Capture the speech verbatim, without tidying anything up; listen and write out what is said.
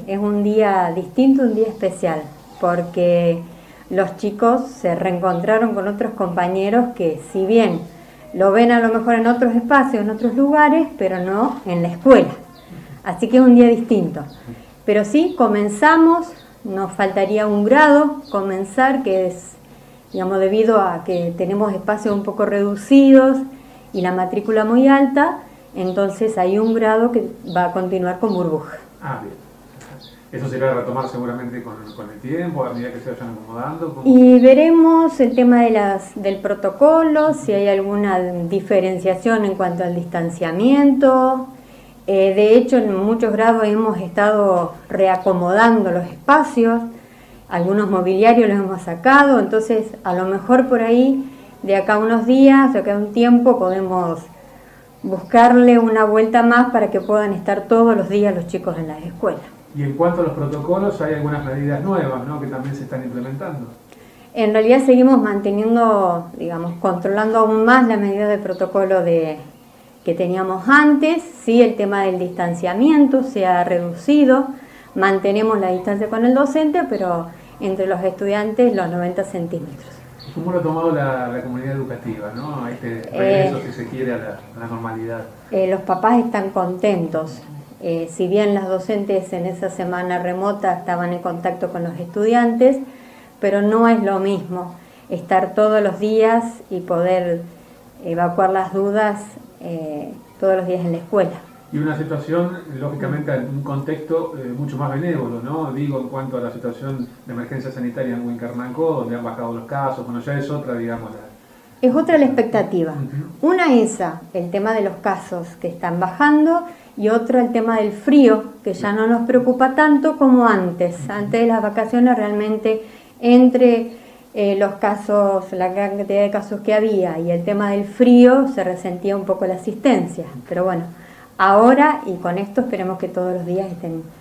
es un día distinto, un día especial, porque los chicos se reencontraron con otros compañeros que, si bien lo ven a lo mejor en otros espacios, en otros lugares, pero no en la escuela. Así que es un día distinto. Pero sí, comenzamos, nos faltaría un grado comenzar, que es, digamos, debido a que tenemos espacios un poco reducidos y la matrícula muy alta, entonces hay un grado que va a continuar con burbuja. Ah, bien. Eso se irá a retomar seguramente con, con el tiempo, a medida que se vayan acomodando. ¿Cómo? Y veremos el tema de las, del protocolo, si hay alguna diferenciación en cuanto al distanciamiento. Eh, de hecho, en muchos grados hemos estado reacomodando los espacios, algunos mobiliarios los hemos sacado, entonces a lo mejor por ahí, de acá a unos días, de acá a un tiempo, podemos buscarle una vuelta más para que puedan estar todos los días los chicos en las escuelas. Y en cuanto a los protocolos, hay algunas medidas nuevas, ¿no?, que también se están implementando. En realidad seguimos manteniendo, digamos, controlando aún más la medida de protocolo de, que teníamos antes. Sí, el tema del distanciamiento se ha reducido, mantenemos la distancia con el docente, pero entre los estudiantes los noventa centímetros. ¿Cómo lo ha tomado la, la comunidad educativa, ¿no?, a este regreso, eh, si se quiere, a la, a la normalidad? Eh, los papás están contentos. Eh, si bien las docentes en esa semana remota estaban en contacto con los estudiantes, pero no es lo mismo estar todos los días y poder evacuar las dudas eh, todos los días en la escuela. Y una situación, lógicamente, en un contexto eh, mucho más benévolo, ¿no? Digo, en cuanto a la situación de emergencia sanitaria en Huincarnancó, donde han bajado los casos, bueno, ya es otra, digamos. La... Es otra la expectativa. Uh-huh. Una esa, el tema de los casos que están bajando, y otra el tema del frío, que ya no nos preocupa tanto como antes. Antes de las vacaciones realmente entre eh, los casos, la cantidad de casos que había y el tema del frío se resentía un poco la asistencia. Pero bueno, ahora y con esto esperemos que todos los días estén